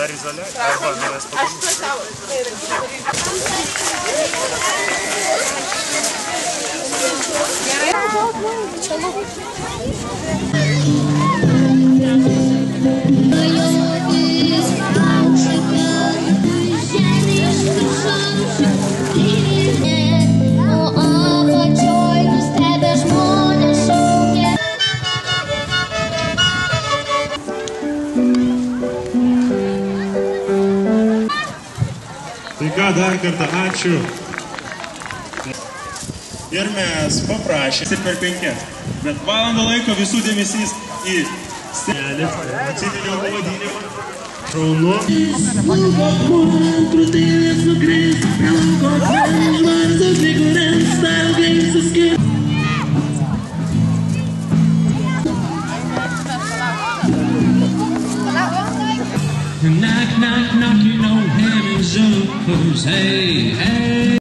Dar izoliacija? Arba vienas pakomis? Tai ką, dar kartą ačiū. Ir mes paprašėsi per 5, bet valandą laiko visų dėmesys į scenelį, atsiminio pavadinimą. Šaunu. Knock, knock, knocking on heaven's doors. Hey, hey.